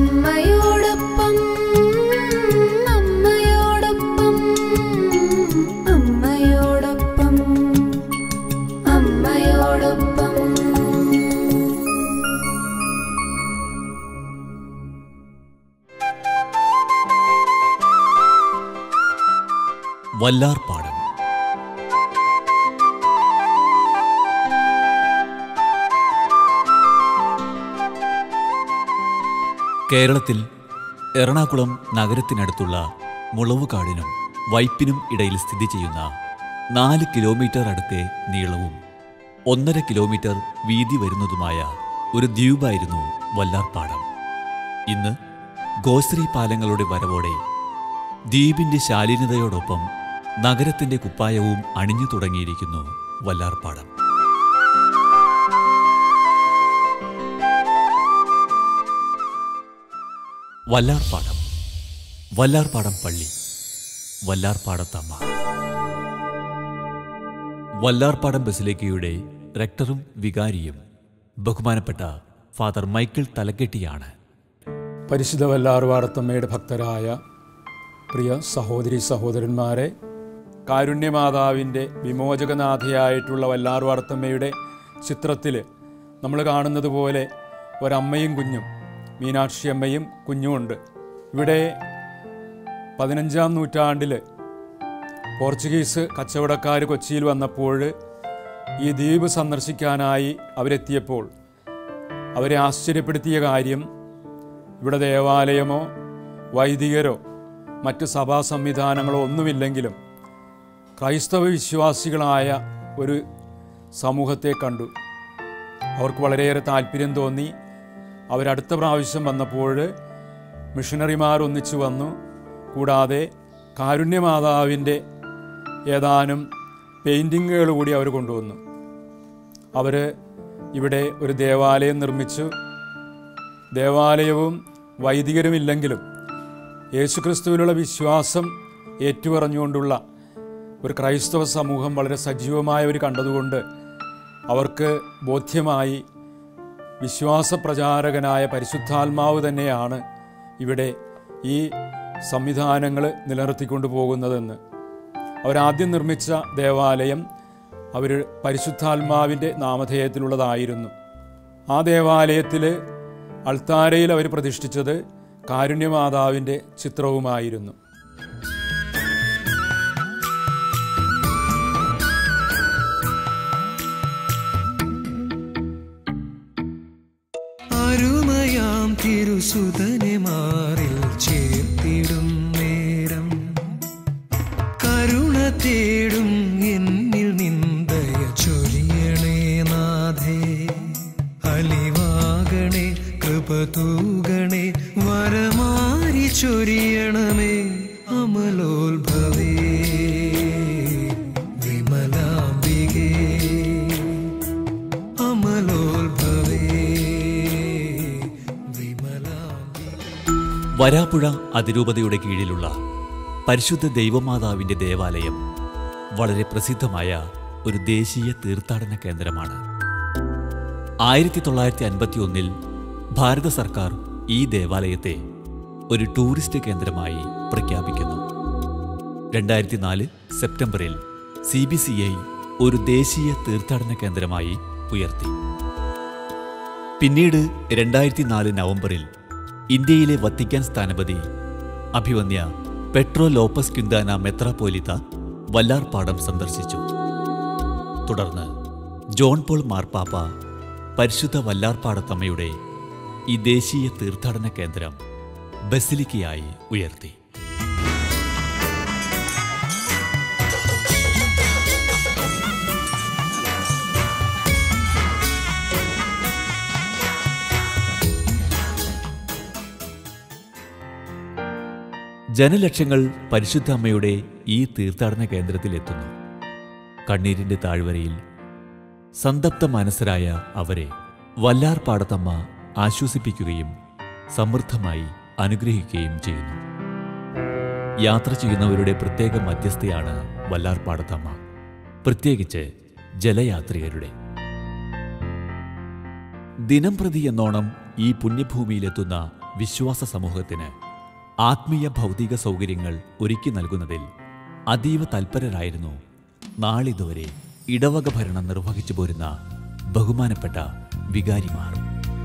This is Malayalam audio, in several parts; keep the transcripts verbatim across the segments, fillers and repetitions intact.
അമ്മയോടൊപ്പം അമ്മയോടൊപ്പം അമ്മയോടൊപ്പം അമ്മയോടൊപ്പം. വല്ലാർപാടം. കേരളത്തിൽ എറണാകുളം നഗരത്തിനടുത്തുള്ള മുളവുകാടിനും വൈപ്പിനും ഇടയിൽ സ്ഥിതി ചെയ്യുന്ന നാല് കിലോമീറ്റർ അടുത്തെ നീളവും ഒന്നര കിലോമീറ്റർ വീതി വരുന്നതുമായ ഒരു ദ്വീപായിരുന്നു വല്ലാർപാടം. ഇന്ന് ഗോശ്രീ പാലങ്ങളുടെ വരവോടെ ദ്വീപിൻ്റെ ശാലീനതയോടൊപ്പം നഗരത്തിൻ്റെ കുപ്പായവും അണിഞ്ഞു തുടങ്ങിയിരിക്കുന്നു വല്ലാർപാടം. വല്ലാർപാടം, വല്ലാർപാടം പള്ളി, വല്ലാർപാടത്തമ്മ. വല്ലാർപാടം ബസിലിക്കയുടെ റെക്ടറും വികാരിയും ബഹുമാനപ്പെട്ട ഫാദർ മൈക്കിൾ തലക്കെട്ടിയാണ്. പരിശുദ്ധ വല്ലാർപാടത്തമ്മയുടെ ഭക്തരായ പ്രിയ സഹോദരി സഹോദരന്മാരെ, കാരുണ്യമാതാവിൻ്റെ വിമോചകനാഥയായിട്ടുള്ള വല്ലാർപാടത്തമ്മയുടെ ചിത്രത്തിൽ നമ്മൾ കാണുന്നത് പോലെ ഒരമ്മയും കുഞ്ഞും, മീനാക്ഷി അമ്മയും കുഞ്ഞുമുണ്ട്. ഇവിടെ പതിനഞ്ചാം നൂറ്റാണ്ടിൽ പോർച്ചുഗീസ് കച്ചവടക്കാർ കൊച്ചിയിൽ വന്നപ്പോൾ ഈ ദ്വീപ് സന്ദർശിക്കാനായി അവരെത്തിയപ്പോൾ അവരെ ആശ്ചര്യപ്പെടുത്തിയ കാര്യം, ഇവിടെ ദേവാലയമോ വൈദികരോ മറ്റ് സഭാ സംവിധാനങ്ങളോ ഒന്നുമില്ലെങ്കിലും ക്രൈസ്തവ വിശ്വാസികളായ ഒരു സമൂഹത്തെ കണ്ടു. അവർക്ക് വളരെയേറെ താല്പര്യം തോന്നി. അവരടുത്ത പ്രാവശ്യം വന്നപ്പോൾ മിഷണറിമാർ ഒന്നിച്ചു വന്നു. കൂടാതെ കാരുണ്യമാതാവിൻ്റെ ഏതാനും പെയിൻറ്റിങ്ങുകൾ കൂടി അവർ കൊണ്ടുവന്നു. അവർ ഇവിടെ ഒരു ദേവാലയം നിർമ്മിച്ചു. ദേവാലയവും വൈദികരുമില്ലെങ്കിലും യേശുക്രിസ്തുവിലുള്ള വിശ്വാസം ഏറ്റുപറഞ്ഞുകൊണ്ടുള്ള ഒരു ക്രൈസ്തവ സമൂഹം വളരെ സജീവമായവർ കണ്ടതുകൊണ്ട് അവർക്ക് ബോധ്യമായി വിശ്വാസപ്രചാരകനായ പരിശുദ്ധാത്മാവ് തന്നെയാണ് ഇവിടെ ഈ സംവിധാനങ്ങൾ നിലനിർത്തിക്കൊണ്ടു പോകുന്നതെന്ന്. അവരാദ്യം നിർമ്മിച്ച ദേവാലയം അവർ പരിശുദ്ധാത്മാവിൻ്റെ നാമധേയത്തിലുള്ളതായിരുന്നു. ആ ദേവാലയത്തിൽ അൾത്താരയിൽ അവർ പ്രതിഷ്ഠിച്ചത് കാരുണ്യമാതാവിൻ്റെ ചിത്രവുമായിരുന്നു. അരുമയാം തിരുസുതനെ മാറിൽ ചേർത്തിടും നേരം കരുണ തേടും എന്നിൽ നിന്ദയ ചൊരിയണേ നാഥേ. അലിവാകണേ കൃപ തൂകണേ വരമാരി ചൊരിയണമേ. അമലോത്ഭവേ വിമലാംബികേ, അമലോത്ഭവേ വരാപ്പുഴ അതിരൂപതയുടെ കീഴിലുള്ള പരിശുദ്ധ ദൈവമാതാവിൻ്റെ ദേവാലയം വളരെ പ്രസിദ്ധമായ ഒരു ദേശീയ തീർത്ഥാടന കേന്ദ്രമാണ്. ആയിരത്തി തൊള്ളായിരത്തി അൻപത്തി ഒന്നിൽ ഭാരത സർക്കാർ ഈ ദേവാലയത്തെ ഒരു ടൂറിസ്റ്റ് കേന്ദ്രമായി പ്രഖ്യാപിക്കുന്നു. രണ്ടായിരത്തി നാല് സെപ്റ്റംബറിൽ സി ബി സി ഐ ഒരു ദേശീയ തീർത്ഥാടന കേന്ദ്രമായി ഉയർത്തി. പിന്നീട് രണ്ടായിരത്തി നാല് നവംബറിൽ ഇന്ത്യയിലെ വത്തിക്കാൻ സ്ഥാനപതി അഭിവന്യ പെട്രോ ലോപ്പസ് ക്വിന്താന മെത്രാപ്പോലിത്ത വല്ലാർപാടം സന്ദർശിച്ചു. തുടർന്ന് ജോൺ പോൾ മാർപ്പാപ്പ പരിശുദ്ധ വല്ലാർപാടത്തമ്മയുടെ ഈ ദേശീയ തീർത്ഥാടന കേന്ദ്രം ബസിലിക്കയായി ഉയർത്തി. ജനലക്ഷങ്ങൾ പരിശുദ്ധ അമ്മയുടെ ഈ തീർത്ഥാടന കേന്ദ്രത്തിലെത്തുന്നു. കണ്ണീരിൻ്റെ താഴ്വരയിൽ സന്തപ്ത മനസ്സരായ അവരെ വല്ലാർപാടത്തമ്മ ആശ്വസിപ്പിക്കുകയും സമൃദ്ധമായി അനുഗ്രഹിക്കുകയും ചെയ്യുന്നു. യാത്ര ചെയ്യുന്നവരുടെ പ്രത്യേക മധ്യസ്ഥയാണ് വല്ലാർപാടത്തമ്മ, പ്രത്യേകിച്ച് ജലയാത്രികരുടെ. ദിനം പ്രതി എന്നോണം ഈ പുണ്യഭൂമിയിലെത്തുന്ന വിശ്വാസ സമൂഹത്തിന് ആത്മീയ ഭൗതിക സൗകര്യങ്ങൾ ഒരുക്കി നൽകുന്നതിൽ അതീവ തൽപരരായിരുന്നു നാളിതുവരെ ഇടവക ഭരണം നിർവഹിച്ചു പോരുന്ന ബഹുമാനപ്പെട്ട വികാരിമാർ.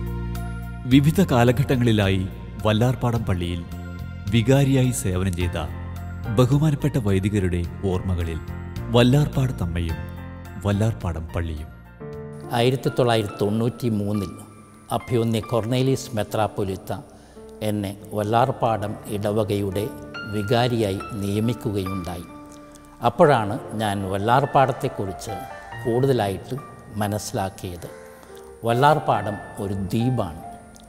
വിവിധ കാലഘട്ടങ്ങളിലായി വല്ലാർപാടം പള്ളിയിൽ വികാരിയായി സേവനം ചെയ്ത ബഹുമാനപ്പെട്ട വൈദികരുടെ ഓർമ്മകളിൽ വല്ലാർപാടത്തമ്മയും വല്ലാർപാടം പള്ളിയും. ആയിരത്തി തൊള്ളായിരത്തി തൊണ്ണൂറ്റി മൂന്നിൽ അഭ്യുന്യ കൊർണേലിയസ് മെത്രാപ്പൊലിത്ത എന്നെ വല്ലാർപാടം ഇടവകയുടെ വികാരിയായി നിയമിക്കുകയുണ്ടായി. അപ്പോഴാണ് ഞാൻ വല്ലാർപാടത്തെക്കുറിച്ച് കൂടുതലായിട്ട് മനസ്സിലാക്കിയത്. വല്ലാർപാടം ഒരു ദ്വീപാണ്.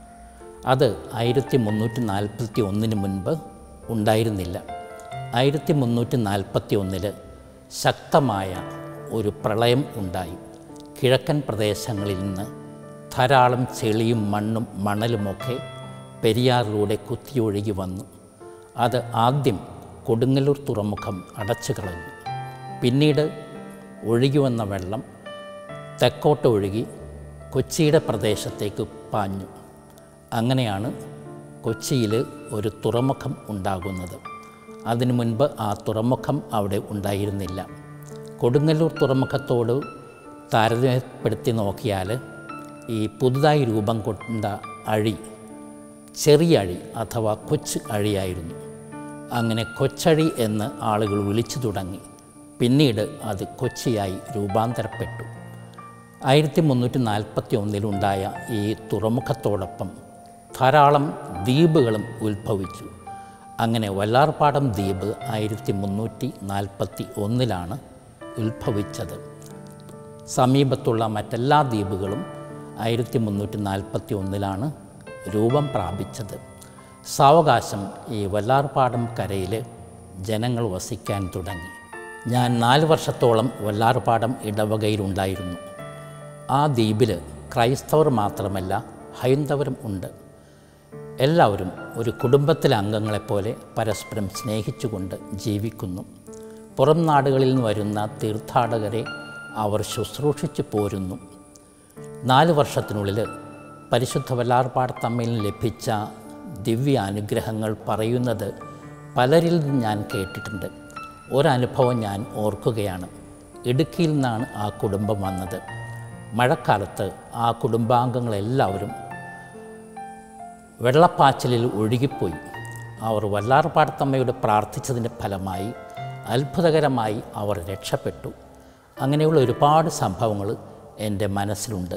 അത് ആയിരത്തി മുന്നൂറ്റി നാൽപ്പത്തി ഒന്നിന് മുൻപ് ഉണ്ടായിരുന്നില്ല. ആയിരത്തി മുന്നൂറ്റി നാൽപ്പത്തി ഒന്നില് ശക്തമായ ഒരു പ്രളയം ഉണ്ടായി. കിഴക്കൻ പ്രദേശങ്ങളിൽ നിന്ന് ധാരാളം ചെളിയും മണ്ണും മണലുമൊക്കെ പെരിയാറിലൂടെ കുത്തിയൊഴുകി വന്നു. അത് ആദ്യം കൊടുങ്ങല്ലൂർ തുറമുഖം അടച്ചു കളഞ്ഞു. പിന്നീട് ഒഴുകി വന്ന വെള്ളം തെക്കോട്ട് ഒഴുകി കൊച്ചിയുടെ പ്രദേശത്തേക്ക് പാഞ്ഞു. അങ്ങനെയാണ് കൊച്ചിയിൽ ഒരു തുറമുഖം ഉണ്ടാകുന്നത്. അതിനു മുൻപ് ആ തുറമുഖം അവിടെ ഉണ്ടായിരുന്നില്ല. കൊടുങ്ങല്ലൂർ തുറമുഖത്തോട് താരതമ്യപ്പെടുത്തി നോക്കിയാൽ ഈ പുതുതായി രൂപം കൊണ്ട അഴി ചെറിയ അഴി അഥവാ കൊച്ച് അഴിയായിരുന്നു. അങ്ങനെ കൊച്ചഴി എന്ന് ആളുകൾ വിളിച്ചു തുടങ്ങി. പിന്നീട് അത് കൊച്ചിയായി രൂപാന്തരപ്പെട്ടു. ആയിരത്തി മുന്നൂറ്റി നാൽപ്പത്തി ഒന്നിലുണ്ടായ ഈ തുറമുഖത്തോടൊപ്പം ധാരാളം ദ്വീപുകളും ഉത്ഭവിച്ചു. അങ്ങനെ വല്ലാർപാടം ദ്വീപ് ആയിരത്തി മുന്നൂറ്റി നാൽപ്പത്തി ഒന്നിലാണ് ഉത്ഭവിച്ചത്. സമീപത്തുള്ള മറ്റെല്ലാ ദ്വീപുകളും ആയിരത്തി മുന്നൂറ്റി നാൽപ്പത്തി ഒന്നിലാണ് രൂപം പ്രാപിച്ചത്. സാവകാശം ഈ വല്ലാർപാടം കരയിൽ ജനങ്ങൾ വസിക്കാൻ തുടങ്ങി. ഞാൻ നാല് വർഷത്തോളം വല്ലാർപാടം ഇടവകയിലുണ്ടായിരുന്നു. ആ ദ്വീപിൽ ക്രൈസ്തവർ മാത്രമല്ല ഹൈന്ദവരും ഉണ്ട്. എല്ലാവരും ഒരു കുടുംബത്തിലെ അംഗങ്ങളെപ്പോലെ പരസ്പരം സ്നേഹിച്ചുകൊണ്ട് ജീവിക്കുന്നു. പുറം നാടുകളിൽ നിന്ന് വരുന്ന തീർത്ഥാടകരെ അവർ ശുശ്രൂഷിച്ചു പോരുന്നു. നാല് വർഷത്തിനുള്ളിൽ പരിശുദ്ധ വല്ലാർപാടത്തമ്മയിൽ ലഭിച്ച ദിവ്യ അനുഗ്രഹങ്ങൾ പറയുന്നത് പലരിൽ നിന്ന് ഞാൻ കേട്ടിട്ടുണ്ട്. ഒരനുഭവം ഞാൻ ഓർക്കുകയാണ്. ഇടുക്കിയിൽ നിന്നാണ് ആ കുടുംബം വന്നത്. മഴക്കാലത്ത് ആ കുടുംബാംഗങ്ങളെല്ലാവരും വെള്ളപ്പാച്ചിലിൽ ഒഴുകിപ്പോയി. അവർ വല്ലാർപാടത്തമ്മയോട് പ്രാർത്ഥിച്ചതിൻ്റെ ഫലമായി അത്ഭുതകരമായി അവർ രക്ഷപ്പെട്ടു. അങ്ങനെയുള്ള ഒരുപാട് സംഭവങ്ങൾ എൻ്റെ മനസ്സിലുണ്ട്.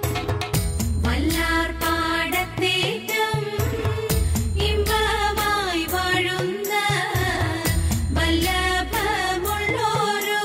വല്ലാർപാടത്തേറ്റം ഇമ്പമായി വാഴുന്ന വല്ലഭമുള്ളൊരു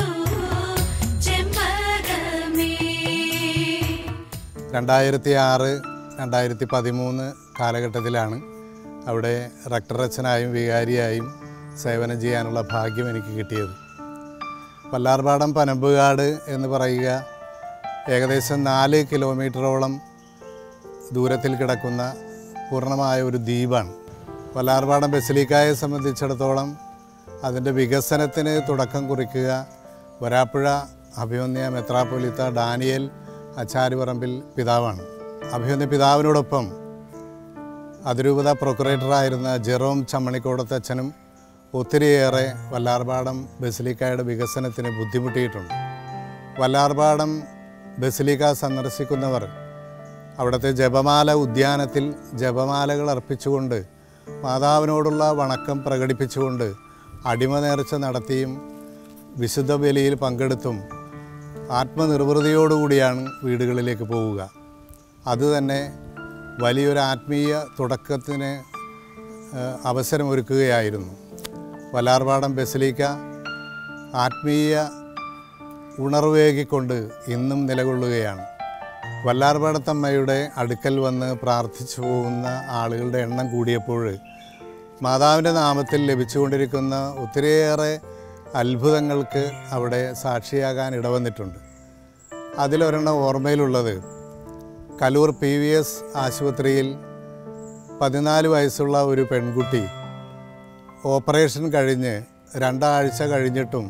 ചെമ്പകമേ. രണ്ടായിരത്തി ആറ് രണ്ടായിരത്തി പതിമൂന്ന് കാലഘട്ടത്തിലാണ് അവിടെ റക്ടറച്ചനായും വികാരിയായും സേവനം ചെയ്യാനുള്ള ഭാഗ്യം എനിക്ക് കിട്ടിയത്. വല്ലാർപാടം പനമ്പുകാട് എന്ന് പറയുക ഏകദേശം നാല് കിലോമീറ്ററോളം ദൂരത്തിൽ കിടക്കുന്ന പൂർണ്ണമായ ഒരു ദ്വീപാണ്. വല്ലാർപാടം ബസിലിക്കായെ സംബന്ധിച്ചിടത്തോളം അതിൻ്റെ വികസനത്തിന് തുടക്കം കുറിക്കുക വരാപ്പുഴ അഭിമന്യ മെത്രാപ്പൊലീത്ത ഡാനിയേൽ ആചാര്യപറമ്പിൽ പിതാവാണ്. അഭിമന്യ പിതാവിനോടൊപ്പം അതിരൂപത പ്രൊക്കുറേറ്ററായിരുന്ന ജെറോം ചമ്മണിക്കോടത്തച്ഛനും ഒത്തിരിയേറെ വല്ലാർപാടം ബസിലിക്കായുടെ വികസനത്തിന് ബുദ്ധിമുട്ടിയിട്ടുണ്ട്. വല്ലാർപാടം ബസിലിക്ക സന്ദർശിക്കുന്നവർ അവിടുത്തെ ജപമാല ഉദ്യാനത്തിൽ ജപമാലകൾ അർപ്പിച്ചുകൊണ്ട് മാതാവിനോടുള്ള വണക്കം പ്രകടിപ്പിച്ചുകൊണ്ട് അടിമ നേർച്ച നടത്തിയും വിശുദ്ധ ബലിയിൽ പങ്കെടുത്തും ആത്മനിർവൃതിയോടുകൂടിയാണ് വീടുകളിലേക്ക് പോവുക. അതുതന്നെ വലിയൊരു ആത്മീയ തുടക്കത്തിന് അവസരമൊരുക്കുകയായിരുന്നു. വല്ലാർപാടം ബസിലിക്ക ആത്മീയ ഉണർവേകിക്കൊണ്ട് ഇന്നും നിലകൊള്ളുകയാണ്. വല്ലാർപാടത്തമ്മയുടെ അടുക്കൽ വന്ന് പ്രാർത്ഥിച്ചു പോകുന്ന ആളുകളുടെ എണ്ണം കൂടിയപ്പോൾ മാതാവിൻ്റെ നാമത്തിൽ ലഭിച്ചുകൊണ്ടിരിക്കുന്ന ഒത്തിരിയേറെ അത്ഭുതങ്ങൾക്ക് അവിടെ സാക്ഷിയാകാൻ ഇടവന്നിട്ടുണ്ട്. അതിലൊരെണ്ണം ഓർമ്മയിലുള്ളത് കലൂർ പി വി എസ് ആശുപത്രിയിൽ പതിനാല് വയസ്സുള്ള ഒരു പെൺകുട്ടി ഓപ്പറേഷൻ കഴിഞ്ഞ് രണ്ടാഴ്ച കഴിഞ്ഞിട്ടും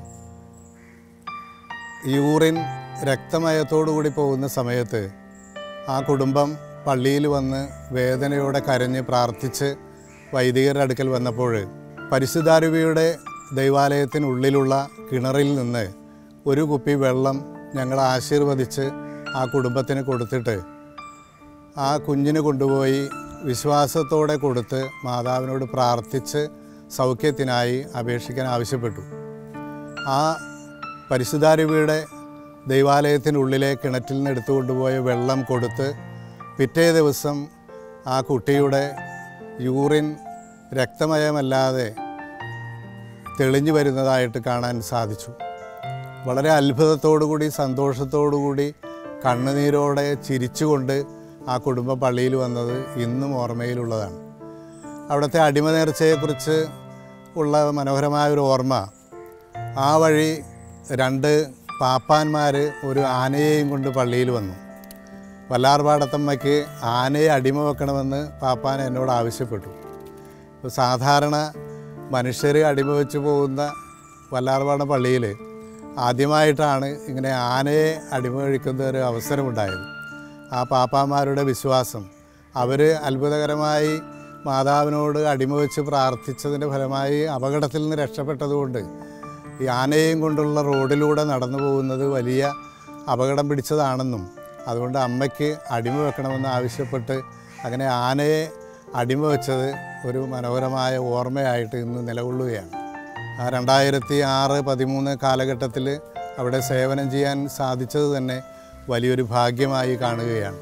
യൂറിൻ രക്തമയത്തോടു കൂടി പോകുന്ന സമയത്ത് ആ കുടുംബം പള്ളിയിൽ വന്ന് വേദനയോടെ കരഞ്ഞ് പ്രാർത്ഥിച്ച് വൈദികരുടെ അടുക്കൽ വന്നപ്പോൾ പരിശുദ്ധാരൂപിയുടെ ദൈവാലയത്തിനുള്ളിലുള്ള കിണറിൽ നിന്ന് ഒരു കുപ്പി വെള്ളം ഞങ്ങൾ ആശീർവദിച്ച് ആ കുടുംബത്തിന് കൊടുത്തിട്ട് ആ കുഞ്ഞിന് കൊണ്ടുപോയി വിശ്വാസത്തോടെ കൊടുത്ത് മാതാവിനോട് പ്രാർത്ഥിച്ച് സൗഖ്യത്തിനായി അപേക്ഷിക്കാൻ ആവശ്യപ്പെട്ടു. ആ പരിശുദ്ധാരൂപിയുടെ ദൈവാലയത്തിനുള്ളിലെ കിണറ്റിൽ നിന്ന് എടുത്തുകൊണ്ടുപോയ വെള്ളം കൊടുത്ത് പിറ്റേ ദിവസം ആ കുട്ടിയുടെ യൂറിൻ രക്തമയമല്ലാതെ തെളിഞ്ഞു വരുന്നതായിട്ട് കാണാൻ സാധിച്ചു. വളരെ അത്ഭുതത്തോടുകൂടി സന്തോഷത്തോടുകൂടി കണ്ണുനീരോടെ ചിരിച്ചുകൊണ്ട് ആ കുടുംബം പള്ളിയിൽ വന്നത് ഇന്നും ഓർമ്മയിലുള്ളതാണ്. അവിടുത്തെ അടിമ നേർച്ചയെക്കുറിച്ച് ഉള്ള മനോഹരമായൊരു ഓർമ്മ, ആ വഴി രണ്ട് പാപ്പാന്മാർ ഒരു ആനയെയും കൊണ്ട് പള്ളിയിൽ വന്നു. വല്ലാർപാടത്തമ്മയ്ക്ക് ആനയെ അടിമ വെക്കണമെന്ന് പാപ്പാൻ എന്നോട് ആവശ്യപ്പെട്ടു. സാധാരണ മനുഷ്യർ അടിമ വെച്ച് പോകുന്ന വല്ലാർപാടം പള്ളിയിൽ ആദ്യമായിട്ടാണ് ഇങ്ങനെ ആനയെ അടിമ കഴിക്കുന്ന ഒരു അവസരമുണ്ടായത്. ആ പാപ്പാന്മാരുടെ വിശ്വാസം, അവർ അത്ഭുതകരമായി മാതാവിനോട് അടിമ വെച്ച് പ്രാർത്ഥിച്ചതിൻ്റെ ഫലമായി അപകടത്തിൽ നിന്ന് രക്ഷപ്പെട്ടതുകൊണ്ട് ഈ ആനയും കൊണ്ടുള്ള റോഡിലൂടെ നടന്നു പോകുന്നത് വലിയ അപകടം പിടിച്ചതാണെന്നും അതുകൊണ്ട് അമ്മയ്ക്ക് അടിമ വെക്കണമെന്ന് ആവശ്യപ്പെട്ട് അങ്ങനെ ആനയെ അടിമ വെച്ചത് ഒരു മനോഹരമായ ഓർമ്മയായിട്ട് ഇന്ന് നിലകൊള്ളുകയാണ്. ആ രണ്ടായിരത്തി ആറ് പതിമൂന്ന് കാലഘട്ടത്തിൽ അവിടെ സേവനം ചെയ്യാൻ സാധിച്ചത് തന്നെ വലിയൊരു ഭാഗ്യമായി കാണുകയാണ്.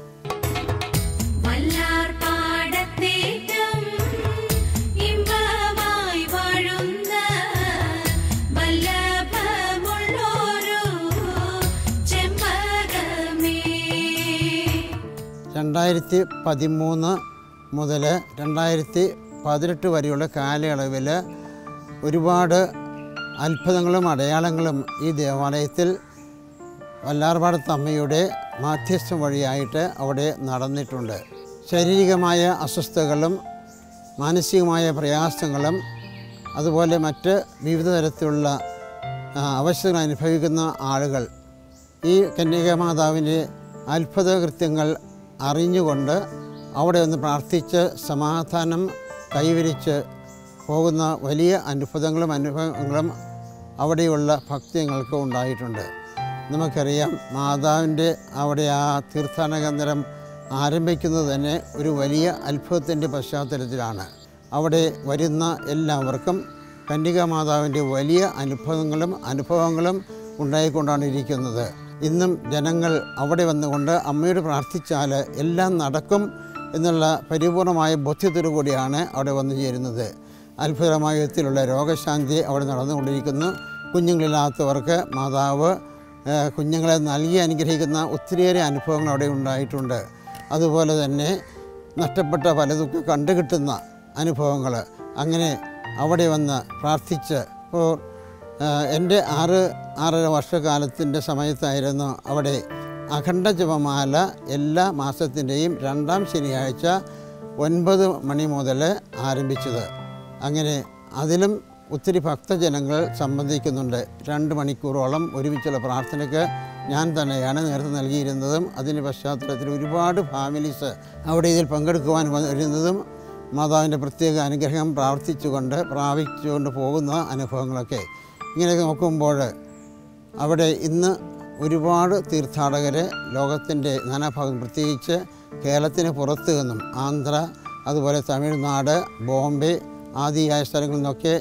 രണ്ടായിരത്തി പതിമൂന്ന് മുതൽ രണ്ടായിരത്തി പതിനെട്ട് വരെയുള്ള കാലയളവിൽ ഒരുപാട് അത്ഭുതങ്ങളും അടയാളങ്ങളും ഈ ദേവാലയത്തിൽ വല്ലാർപാടത്തമ്മയുടെ മാധ്യസ്ഥം വഴിയായിട്ട് അവിടെ നടന്നിട്ടുണ്ട്. ശാരീരികമായ അസ്വസ്ഥതകളും മാനസികമായ പ്രയാസങ്ങളും അതുപോലെ മറ്റ് വിവിധ തരത്തിലുള്ള അവശതകൾ അനുഭവിക്കുന്ന ആളുകൾ ഈ കന്യകാമാതാവിൻ്റെ അത്ഭുത കൃത്യങ്ങൾ അറിഞ്ഞുകൊണ്ട് അവിടെ ഒന്ന് പ്രാർത്ഥിച്ച് സമാധാനം കൈവരിച്ച് പോകുന്ന വലിയ അത്ഭുതങ്ങളും അനുഭവങ്ങളും അവിടെയുള്ള ഭക്തങ്ങൾക്ക് ഉണ്ടായിട്ടുണ്ട്. നമുക്കറിയാം, മാതാവിൻ്റെ അവിടെ ആ തീർത്ഥാടന കേന്ദ്രം ആരംഭിക്കുന്നത് തന്നെ ഒരു വലിയ അത്ഭുതത്തിൻ്റെ പശ്ചാത്തലത്തിലാണ്. അവിടെ വരുന്ന എല്ലാവർക്കും കന്യകാമാതാവിൻ്റെ വലിയ അനുഭവങ്ങളും അനുഭവങ്ങളും ഉണ്ടായിക്കൊണ്ടാണ് ഇരിക്കുന്നത്. ഇന്നും ജനങ്ങൾ അവിടെ വന്നുകൊണ്ട് അമ്മയോട് പ്രാർത്ഥിച്ചാൽ എല്ലാം നടക്കും എന്നുള്ള പരിപൂർണമായ ബോധ്യത്തോടു കൂടിയാണ് അവിടെ വന്നു ചേരുന്നത്. അത്ഭുതമായ വിധത്തിലുള്ള രോഗശാന്തി അവിടെ നടന്നുകൊണ്ടിരിക്കുന്നു. കുഞ്ഞുങ്ങളില്ലാത്തവർക്ക് മാതാവ് കുഞ്ഞുങ്ങളെ നൽകി അനുഗ്രഹിക്കുന്ന ഒത്തിരിയേറെ അനുഭവങ്ങൾ അവിടെ ഉണ്ടായിട്ടുണ്ട്. അതുപോലെ തന്നെ നഷ്ടപ്പെട്ട പലതൊക്കെ കണ്ടുകിട്ടുന്ന അനുഭവങ്ങൾ അങ്ങനെ അവിടെ വന്ന് പ്രാർത്ഥിച്ച് ഇപ്പോൾ എൻ്റെ ആറ് ആറര വർഷക്കാലത്തിൻ്റെ സമയത്തായിരുന്നു അവിടെ അഖണ്ഡ ജപമാല എല്ലാ മാസത്തിൻ്റെയും രണ്ടാം ശനിയാഴ്ച ഒൻപത് മണി മുതൽ ആരംഭിച്ചത്. അങ്ങനെ അതിലും ഒത്തിരി ഭക്തജനങ്ങൾ സംബന്ധിക്കുന്നുണ്ട്. രണ്ട് മണിക്കൂറോളം ഒരുമിച്ചുള്ള പ്രാർത്ഥനയ്ക്ക് ഞാൻ തന്നെയാണ് നേതൃത്വം നൽകിയിരുന്നതും അതിൻ്റെ പശ്ചാത്തലത്തിൽ ഒരുപാട് ഫാമിലീസ് അവിടെ ഇതിൽ പങ്കെടുക്കുവാൻ വരുന്നതും മാതാവിൻ്റെ പ്രത്യേക അനുഗ്രഹം പ്രാർത്ഥിച്ചുകൊണ്ട് പ്രാപിച്ചുകൊണ്ട് പോകുന്ന അനുഭവങ്ങളൊക്കെ ഇങ്ങനെ നോക്കുമ്പോൾ അവിടെ ഇന്ന് ഒരുപാട് തീർത്ഥാടകർ ലോകത്തിൻ്റെ നാനാഭാഗം പ്രത്യേകിച്ച് കേരളത്തിന് പുറത്തു നിന്നും ആന്ധ്ര അതുപോലെ തമിഴ്നാട് ബോംബെ ആദിയായ സ്ഥലങ്ങളിൽ നിന്നൊക്കെ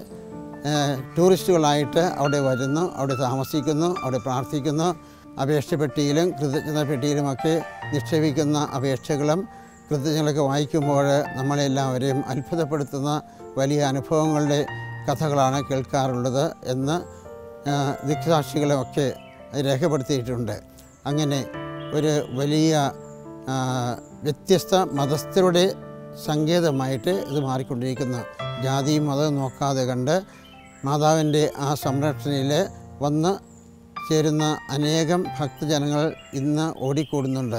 ടൂറിസ്റ്റുകളായിട്ട് അവിടെ വരുന്നു, അവിടെ താമസിക്കുന്നു, അവിടെ പ്രാർത്ഥിക്കുന്നു. അപേക്ഷ പെട്ടിയിലും കൃതജ്ഞത പെട്ടിയിലുമൊക്കെ നിക്ഷേപിക്കുന്ന അപേക്ഷകളും കൃതജ്ഞതകളൊക്കെ വായിക്കുമ്പോൾ നമ്മളെല്ലാവരെയും അത്ഭുതപ്പെടുത്തുന്ന വലിയ അനുഭവങ്ങളുടെ കഥകളാണ് കേൾക്കാറുള്ളത് എന്ന് ദിക്സാക്ഷികളുമൊക്കെ രേഖപ്പെടുത്തിയിട്ടുണ്ട്. അങ്ങനെ ഒരു വലിയ വ്യത്യസ്ത മതസ്ഥരുടെ സങ്കേതമായിട്ട് ഇത് മാറിക്കൊണ്ടിരിക്കുന്നു. ജാതിയും മതവും നോക്കാതെ കണ്ട് മാതാവിൻ്റെ ആ സംരക്ഷണയിൽ വന്ന് ചേരുന്ന അനേകം ഭക്തജനങ്ങൾ ഇന്ന് ഓടിക്കൂടുന്നുണ്ട്.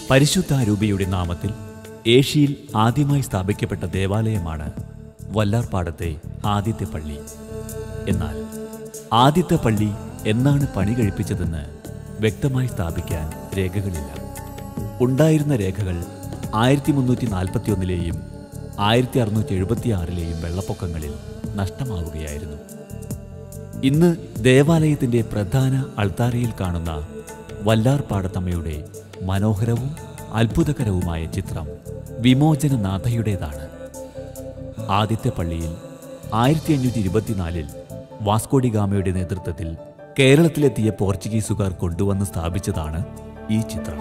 പരിശുദ്ധാരൂപിയുടെ നാമത്തിൽ ഏഷ്യയിൽ ആദ്യമായി സ്ഥാപിക്കപ്പെട്ട ദേവാലയമാണ് വല്ലാർപാടത്തെ ആദ്യത്തെ പള്ളി. എന്നാൽ ആദ്യത്തെ പള്ളി എന്നാണ് പണി കഴിപ്പിച്ചതെന്ന് വ്യക്തമായി സ്ഥാപിക്കാൻ രേഖകളില്ല. ഉണ്ടായിരുന്ന രേഖകൾ ആയിരത്തി മുന്നൂറ്റി നാൽപ്പത്തി ഒന്നിലെയും ആയിരത്തി അറുന്നൂറ്റി എഴുപത്തി ആറിലെയും വെള്ളപ്പൊക്കങ്ങളിൽ നഷ്ടമാവുകയായിരുന്നു. ഇന്ന് ദേവാലയത്തിൻ്റെ പ്രധാന അൾത്താരയിൽ കാണുന്ന വല്ലാർപാടത്തമ്മയുടെ മനോഹരവും അത്ഭുതകരവുമായ ചിത്രം വിമോചനനാഥയുടേതാണ്. ആദ്യത്തെ പള്ളിയിൽ ആയിരത്തി അഞ്ഞൂറ്റി ഇരുപത്തിനാലിൽ വാസ്കോഡി ഗാമയുടെ നേതൃത്വത്തിൽ കേരളത്തിലെത്തിയ പോർച്ചുഗീസുകാർ കൊണ്ടുവന്ന് സ്ഥാപിച്ചതാണ് ഈ ചിത്രം.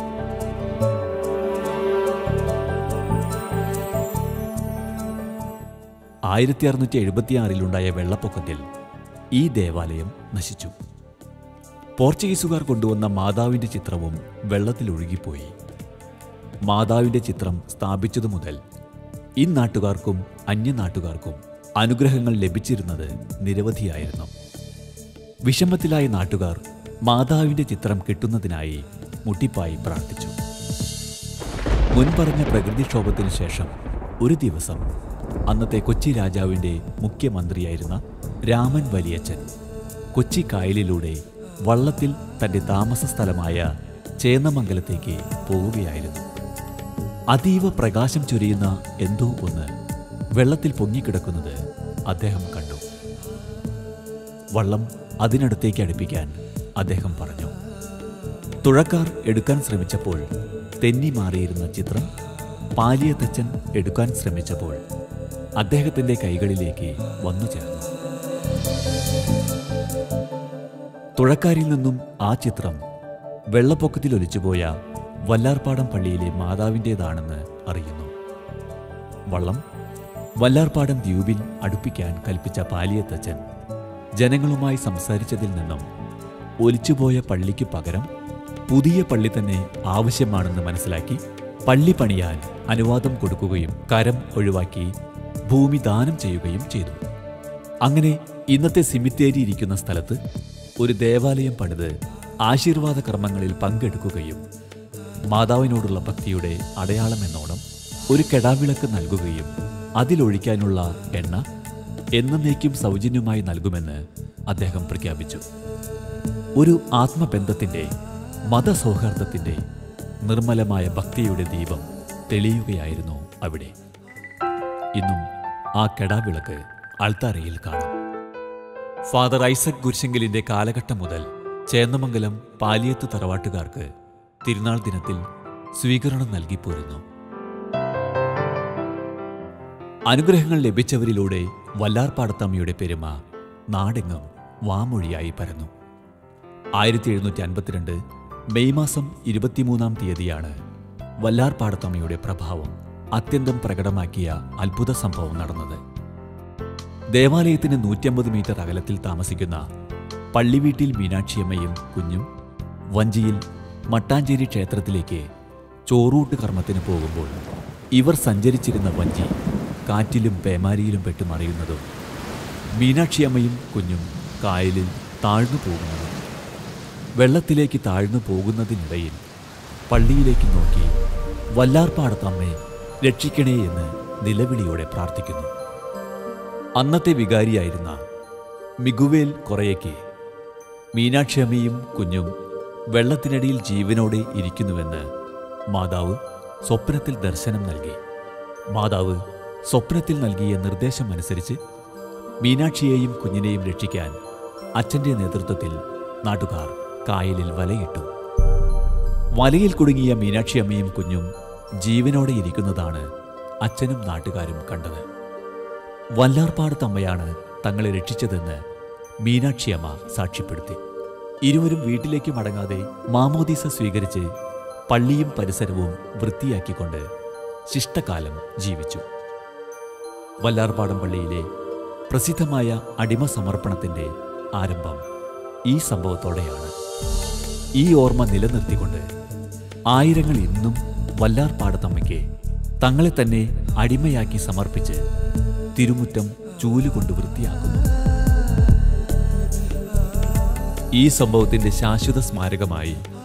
ആയിരത്തി അറുന്നൂറ്റി എഴുപത്തിയാറിലുണ്ടായ വെള്ളപ്പൊക്കത്തിൽ ഈ ദേവാലയം നശിച്ചു. പോർച്ചുഗീസുകാർ കൊണ്ടുവന്ന മാതാവിൻ്റെ ചിത്രവും വെള്ളത്തിലൊഴുകിപ്പോയി. മാതാവിൻ്റെ ചിത്രം സ്ഥാപിച്ചതു മുതൽ ഇന്നാട്ടുകാർക്കും അന്യനാട്ടുകാർക്കും അനുഗ്രഹങ്ങൾ ലഭിച്ചിരുന്നത് നിരവധിയായിരുന്നു. വിഷമത്തിലായ നാട്ടുകാർ മാതാവിൻ്റെ ചിത്രം കിട്ടുന്നതിനായി മുട്ടിപ്പായി പ്രാർത്ഥിച്ചു. മുൻപറഞ്ഞ പ്രകൃതിക്ഷോഭത്തിനു ശേഷം ഒരു ദിവസം അന്നത്തെ കൊച്ചി രാജാവിൻ്റെ മുഖ്യമന്ത്രിയായിരുന്ന രാമൻ വലിയച്ഛൻ കൊച്ചി കായലിലൂടെ വള്ളത്തിൽ തൻ്റെ താമസ സ്ഥലമായ ചേന്നമംഗലത്തേക്ക് പോവുകയായിരുന്നു. അതീവ പ്രകാശം ചൊരിയുന്ന എന്തോ ഒന്ന് വെള്ളത്തിൽ പൊങ്ങിക്കിടക്കുന്നത് അദ്ദേഹം കണ്ടു. വള്ളം അതിനടുത്തേക്ക് അടുപ്പിക്കാൻ അദ്ദേഹം പറഞ്ഞു. തുഴക്കാർ എടുക്കാൻ ശ്രമിച്ചപ്പോൾ തെന്നി മാറിയിരുന്ന ചിത്രം പാലിയത്തച്ഛൻ എടുക്കാൻ ശ്രമിച്ചപ്പോൾ അദ്ദേഹത്തിൻ്റെ കൈകളിലേക്ക് വന്നു ചേർന്നു. തുഴക്കാരിൽ നിന്നും ആ ചിത്രം വെള്ളപ്പൊക്കത്തിൽ ഒലിച്ചുപോയ വല്ലാർപാടം പള്ളിയിലെ മാതാവിൻ്റേതാണെന്ന് അറിയുന്നു. വള്ളം വല്ലാർപാടം ദ്വീപിൽ അടുപ്പിക്കാൻ കൽപ്പിച്ച പാലിയത്തച്ഛൻ ജനങ്ങളുമായി സംസാരിച്ചതിൽ നിന്നും ഒലിച്ചുപോയ പള്ളിക്ക് പകരം പുതിയ പള്ളി തന്നെ ആവശ്യമാണെന്ന് മനസ്സിലാക്കി പള്ളി പണിയാൻ അനുവാദം കൊടുക്കുകയും കരം ഒഴിവാക്കി ഭൂമി ദാനം ചെയ്യുകയും ചെയ്തു. അങ്ങനെ ഇന്നത്തെ സിമിത്തേരി ഇരിക്കുന്ന സ്ഥലത്ത് ഒരു ദേവാലയം പണിത് ആശീർവാദ കർമ്മങ്ങളിൽ പങ്കെടുക്കുകയും മാതാവിനോടുള്ള ഭക്തിയുടെ അടയാളമെന്നോണം ഒരു കെടാവിളക്ക് നൽകുകയും അതിലൊഴിക്കാനുള്ള എണ്ണ എന്നേക്കും സൗജന്യമായി നൽകുമെന്ന് അദ്ദേഹം പ്രഖ്യാപിച്ചു. ഒരു ആത്മബന്ധത്തിൻ്റെ, മതസൗഹാർദ്ദത്തിൻ്റെ, നിർമ്മലമായ ഭക്തിയുടെ ദീപം തെളിയുകയായിരുന്നു അവിടെ. ഇന്നും ആ കെടാവിളക്ക് അൾത്താരയിൽ കാണാം. ഫാദർ ഐസക് ഗുരുശെങ്കലിൻ്റെ കാലഘട്ടം മുതൽ ചേന്നമംഗലം പാലിയത്ത് തറവാട്ടുകാർക്ക് തിരുനാൾ ദിനത്തിൽ സ്വീകരണം നൽകിപ്പോരുന്നു. അനുഗ്രഹങ്ങൾ ലഭിച്ചവരിലൂടെ വല്ലാർപാടത്തമ്മയുടെ പെരുമ നാടെങ്ങും വാമൊഴിയായി പരന്നു. ആയിരത്തി എഴുന്നൂറ്റി അൻപത്തിരണ്ട് മെയ് മാസം ഇരുപത്തിമൂന്നാം തീയതിയാണ് വല്ലാർപാടത്തമ്മയുടെ പ്രഭാവം അത്യന്തം പ്രകടമാക്കിയ അത്ഭുത സംഭവം നടന്നത്. ദേവാലയത്തിന് നൂറ്റമ്പത് മീറ്റർ അകലത്തിൽ താമസിക്കുന്ന പള്ളിവീട്ടിൽ മീനാക്ഷിയമ്മയും കുഞ്ഞും വഞ്ചിയിൽ മട്ടാഞ്ചേരി ക്ഷേത്രത്തിലേക്ക് ചോറൂട്ട് കർമ്മത്തിന് പോകുമ്പോൾ ഇവർ സഞ്ചരിച്ചിരുന്ന വഞ്ചി കാറ്റിലും പേമാരിയിലും പെട്ട് മറിയുന്നതും മീനാക്ഷിയമ്മയും കുഞ്ഞും കായലിൽ താഴ്ന്നു പോകുന്നതും വെള്ളത്തിലേക്ക് താഴ്ന്നു പോകുന്നതിനിടയിൽ പള്ളിയിലേക്ക് നോക്കി വല്ലാർപാടത്തമ്മേ രക്ഷിക്കണേ എന്ന് നിലവിളിയോടെ പ്രാർത്ഥിക്കുന്നു. അന്നത്തെ വികാരിയായിരുന്ന മിഗുവേൽ കൊറയയ്ക്ക് മീനാക്ഷിയമ്മയും കുഞ്ഞും വെള്ളത്തിനടിയിൽ ജീവനോടെ ഇരിക്കുന്നുവെന്ന് മാതാവ് സ്വപ്നത്തിൽ ദർശനം നൽകി. മാതാവ് സ്വപ്നത്തിൽ നൽകിയ നിർദ്ദേശമനുസരിച്ച് മീനാക്ഷിയെയും കുഞ്ഞിനെയും രക്ഷിക്കാൻ അച്ഛൻ്റെ നേതൃത്വത്തിൽ നാട്ടുകാർ കായലിൽ വലയിട്ടു. വലയിൽ കുടുങ്ങിയ മീനാക്ഷിയമ്മയും കുഞ്ഞും ജീവനോടെ ഇരിക്കുന്നതാണ് അച്ഛനും നാട്ടുകാരും കണ്ടത്. വല്ലാർപാടത്തമ്മയാണ് തങ്ങളെ രക്ഷിച്ചതെന്ന് മീനാക്ഷിയമ്മ സാക്ഷ്യപ്പെടുത്തി. ഇരുവരും വീട്ടിലേക്ക് മടങ്ങാതെ മാമോദീസ സ്വീകരിച്ച് പള്ളിയും പരിസരവും വൃത്തിയാക്കിക്കൊണ്ട് ശിഷ്ടകാലം ജീവിച്ചു. വല്ലാർപാടം പള്ളിയിലെ പ്രസിദ്ധമായ അടിമ സമർപ്പണത്തിൻ്റെ ആരംഭം ഈ സംഭവത്തോടെയാണ്. ഈ ഓർമ്മ നിലനിർത്തിക്കൊണ്ട് ആയിരങ്ങൾ ഇന്നും വല്ലാർപാടത്തമ്മയ്ക്ക് തങ്ങളെ തന്നെ അടിമയാക്കി സമർപ്പിച്ച് തിരുമുറ്റം ചൂലുകൊണ്ട് വൃത്തിയാക്കുന്നു. ഈ സംഭവത്തിൻ്റെ ശാശ്വത സ്മാരകമായി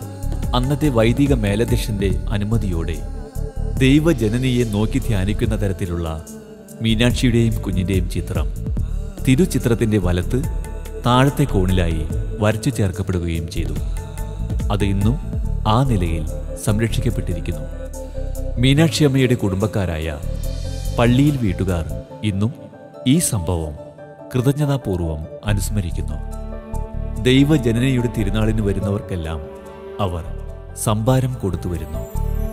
അന്നത്തെ വൈദിക മേലധ്യക്ഷന്റെ അനുമതിയോടെ ദൈവജനനിയെ നോക്കി ധ്യാനിക്കുന്ന തരത്തിലുള്ള മീനാക്ഷിയുടെയും കുഞ്ഞിൻ്റെയും ചിത്രം തിരുചിത്രത്തിൻ്റെ വലത്ത് താഴത്തെ കോണിലായി വരച്ചു ചേർക്കപ്പെടുകയും ചെയ്തു. അത് ഇന്നും ആ നിലയിൽ സംരക്ഷിക്കപ്പെട്ടിരിക്കുന്നു. മീനാക്ഷിയമ്മയുടെ കുടുംബക്കാരായ പള്ളിയിൽ വീട്ടുകാർ ഇന്നും ഈ സംഭവം കൃതജ്ഞതാപൂർവം അനുസ്മരിക്കുന്നു. ദൈവജനനയുടെ തിരുനാളിന് വരുന്നവർക്കെല്ലാം അവർ സംഭാരം കൊടുത്തുവരുന്നു.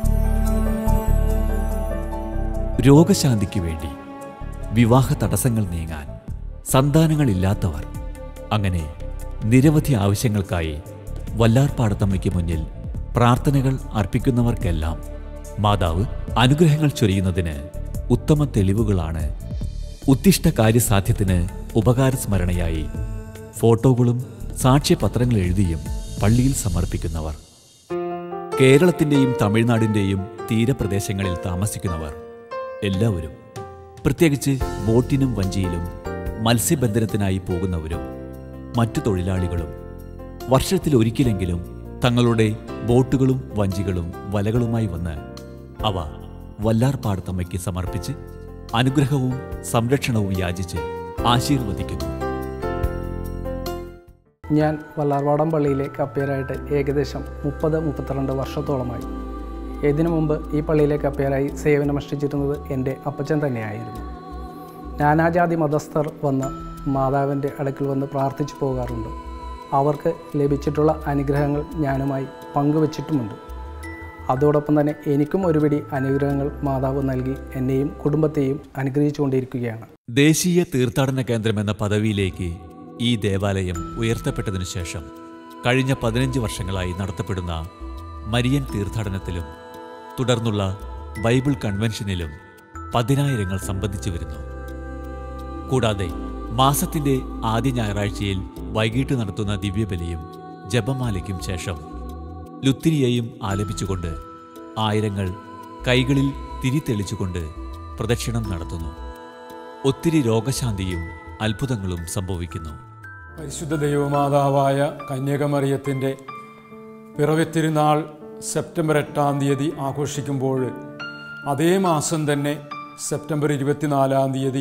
രോഗശാന്തിക്ക് വേണ്ടി, വിവാഹ തടസ്സങ്ങൾ നീങ്ങാൻ, സന്താനങ്ങളില്ലാത്തവർ, അങ്ങനെ നിരവധി ആവശ്യങ്ങൾക്കായി വല്ലാർപാടത്തമ്മയ്ക്ക് മുന്നിൽ പ്രാർത്ഥനകൾ അർപ്പിക്കുന്നവർക്കെല്ലാം മാതാവ് അനുഗ്രഹങ്ങൾ ചൊരിയുന്നതിന് ഉത്തമ തെളിവുകളാണ് ഉദ്ദിഷ്ട കാര്യസാധ്യത്തിന് ഉപകാരസ്മരണയായി ഫോട്ടോകളും സാക്ഷ്യപത്രങ്ങൾ എഴുതിയും പള്ളിയിൽ സമർപ്പിക്കുന്നവർ. കേരളത്തിൻ്റെയും തമിഴ്നാടിൻ്റെയും തീരപ്രദേശങ്ങളിൽ താമസിക്കുന്നവർ എല്ലാവരും, പ്രത്യേകിച്ച് ബോട്ടിനും വഞ്ചിയിലും മത്സ്യബന്ധനത്തിനായി പോകുന്നവരും മറ്റു തൊഴിലാളികളും വർഷത്തിലൊരിക്കലെങ്കിലും തങ്ങളുടെ ബോട്ടുകളും വഞ്ചികളും വലകളുമായി വന്ന് അവ വല്ലാർപാടത്തമ്മയ്ക്ക് സമർപ്പിച്ച് അനുഗ്രഹവും സംരക്ഷണവും യാചിച്ച് ആശീർവദിക്കുന്നു. ഞാൻ വല്ലാർപാടം പള്ളിയിലെ കപ്പ്യാരായിട്ട് ഏകദേശം മുപ്പത് മുപ്പത്തിരണ്ട് വർഷത്തോളമായി. ഇതിനു മുമ്പ് ഈ പള്ളിയിലെ കപ്പ്യാരായി സേവനമനുഷ്ഠിച്ചിരുന്നത് എൻ്റെ അപ്പച്ചൻ തന്നെയായിരുന്നു. നാനാജാതി മതസ്ഥർ വന്ന് മാതാവിൻ്റെ അടുക്കൽ വന്ന് പ്രാർത്ഥിച്ചു പോകാറുണ്ട്. അവർക്ക് ലഭിച്ചിട്ടുള്ള അനുഗ്രഹങ്ങൾ ഞാനുമായി പങ്കുവച്ചിട്ടുമുണ്ട്. അതോടൊപ്പം തന്നെ എനിക്കും ഒരുപിടി അനുഗ്രഹങ്ങൾ മാതാവ് നൽകി എന്നെയും കുടുംബത്തെയും അനുഗ്രഹിച്ചുകൊണ്ടിരിക്കുകയാണ്. ദേശീയ തീർത്ഥാടന കേന്ദ്രം എന്ന പദവിയിലേക്ക് ഈ ദേവാലയം ഉയർത്തപ്പെട്ടതിനു ശേഷം കഴിഞ്ഞ പതിനഞ്ച് വർഷങ്ങളായി നടത്തപ്പെടുന്ന മരിയൻ തീർത്ഥാടനത്തിലും തുടർന്നുള്ള ബൈബിൾ കൺവെൻഷനിലും പതിനായിരങ്ങൾ സംബന്ധിച്ചു വരുന്നു. കൂടാതെ മാസത്തിന്റെ ആദ്യ ഞായറാഴ്ചയിൽ വൈകിട്ട് നടത്തുന്ന ദിവ്യബലിയും ജപമാലയ്ക്കും ശേഷം ലുത്തിനിയെയും ആലപിച്ചുകൊണ്ട് ആയിരങ്ങൾ കൈകളിൽ തിരിതെളിച്ചുകൊണ്ട് പ്രദക്ഷിണം നടത്തുന്നു. ഒത്തിരി രോഗശാന്തിയും അത്ഭുതങ്ങളും സംഭവിക്കുന്നു. പരിശുദ്ധ ദൈവമാതാവായ കന്യകമറിയത്തിൻ്റെ പിറവിത്തിരുനാൾ സെപ്റ്റംബർ എട്ടാം തീയതി ആഘോഷിക്കുമ്പോൾ അതേ മാസം തന്നെ സെപ്റ്റംബർ ഇരുപത്തിനാലാം തീയതി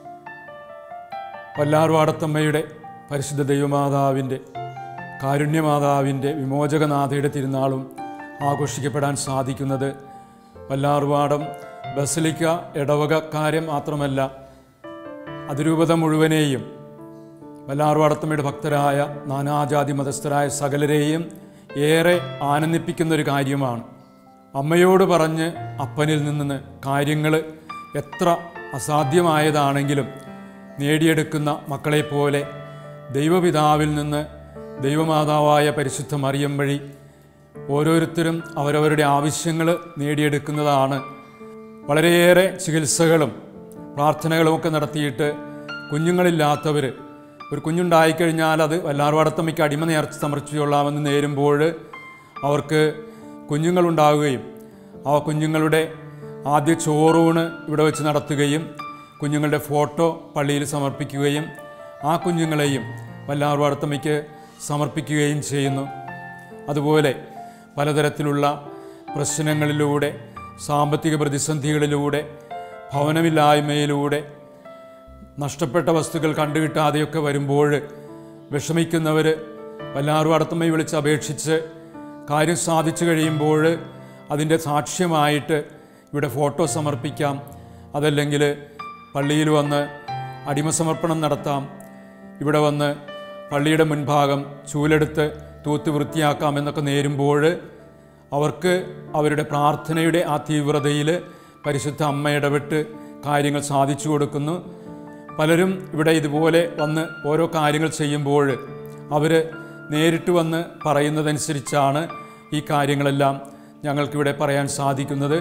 വല്ലാർപാടത്തമ്മയുടെ പരിശുദ്ധ ദൈവമാതാവിൻ്റെ കാരുണ്യമാതാവിൻ്റെ വിമോചകനാഥയുടെ തിരുനാളും ആഘോഷിക്കപ്പെടാൻ സാധിക്കുന്നത് വല്ലാർപാടം ബസലിക്ക ഇടവകക്കാരെ മാത്രമല്ല, അതിരൂപത മുഴുവനെയും വല്ലാർപാടത്തമ്മയുടെ ഭക്തരായ നാനാജാതി മതസ്ഥരായ സകലരെയും ഏറെ ആനന്ദിപ്പിക്കുന്നൊരു കാര്യമാണ്. അമ്മയോട് പറഞ്ഞ് അപ്പനിൽ നിന്ന് കാര്യങ്ങൾ എത്ര അസാധ്യമായതാണെങ്കിലും നേടിയെടുക്കുന്ന മക്കളെപ്പോലെ ദൈവപിതാവിൽ നിന്ന് ദൈവമാതാവായ പരിശുദ്ധ മറിയം വഴി ഓരോരുത്തരും അവരവരുടെ ആവശ്യങ്ങൾ നേടിയെടുക്കുന്നതാണ്. വളരെയേറെ ചികിത്സകളും പ്രാർത്ഥനകളുമൊക്കെ നടത്തിയിട്ട് കുഞ്ഞുങ്ങളില്ലാത്തവർ, ഒരു കുഞ്ഞുണ്ടായിക്കഴിഞ്ഞാൽ അത് വല്ലാർപാടത്തമ്മയ്ക്ക് അടിമ നേർച്ച സമർപ്പിച്ചുകൊള്ളാമെന്ന് നേരുമ്പോൾ അവർക്ക് കുഞ്ഞുങ്ങളുണ്ടാവുകയും ആ കുഞ്ഞുങ്ങളുടെ ആദ്യ ചോറൂണ് ഇവിടെ വെച്ച് നടത്തുകയും കുഞ്ഞുങ്ങളുടെ ഫോട്ടോ പള്ളിയിൽ സമർപ്പിക്കുകയും ആ കുഞ്ഞുങ്ങളെയും വല്ലാർപാടത്തമ്മയ്ക്ക് സമർപ്പിക്കുകയും ചെയ്യുന്നു. അതുപോലെ പലതരത്തിലുള്ള പ്രശ്നങ്ങളിലൂടെ, സാമ്പത്തിക പ്രതിസന്ധികളിലൂടെ, ഭവനമില്ലായ്മയിലൂടെ, നഷ്ടപ്പെട്ട വസ്തുക്കൾ കണ്ടുകിട്ടാതെയൊക്കെ വരുമ്പോൾ വിഷമിക്കുന്നവർ വല്ലാർപാടത്തമ്മയെ വിളിച്ച് അപേക്ഷിച്ച് കാര്യം സാധിച്ചു കഴിയുമ്പോൾ അതിൻ്റെ സാക്ഷ്യമായിട്ട് ഇവിടെ ഫോട്ടോ സമർപ്പിക്കാം, അതല്ലെങ്കിൽ പള്ളിയിൽ വന്ന് അടിമസമർപ്പണം നടത്താം, ഇവിടെ വന്ന് പള്ളിയുടെ മുൻഭാഗം ചൂലെടുത്ത് തൂത്ത് വൃത്തിയാക്കാം എന്നൊക്കെ നേരുമ്പോൾ അവർക്ക് അവരുടെ പ്രാർത്ഥനയുടെ ആ തീവ്രതയിൽ പരിശുദ്ധ അമ്മ ഇടപെട്ട് കാര്യങ്ങൾ സാധിച്ചു കൊടുക്കുന്നു. പലരും ഇവിടെ ഇതുപോലെ വന്ന് ഓരോ കാര്യങ്ങൾ ചെയ്യുമ്പോൾ അവർ നേരിട്ട് വന്ന് പറയുന്നതനുസരിച്ചാണ് ഈ കാര്യങ്ങളെല്ലാം ഞങ്ങൾക്കിവിടെ പറയാൻ സാധിക്കുന്നത്.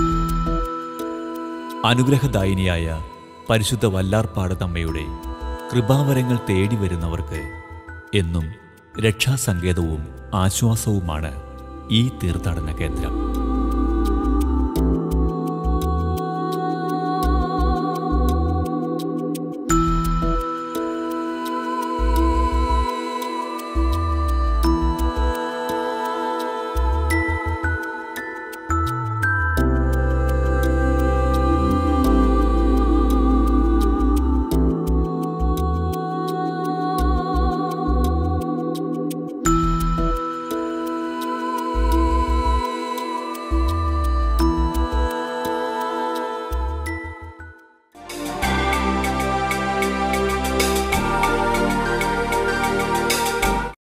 അനുഗ്രഹദായിനിയായ പരിശുദ്ധ വല്ലാർപാടത്തമ്മയുടെ കൃപാവരങ്ങൾ തേടി വരുന്നവർക്ക് എന്നും രക്ഷാസങ്കേതവും ആശ്വാസവുമാണ് ഈ തീർത്ഥാടന കേന്ദ്രം.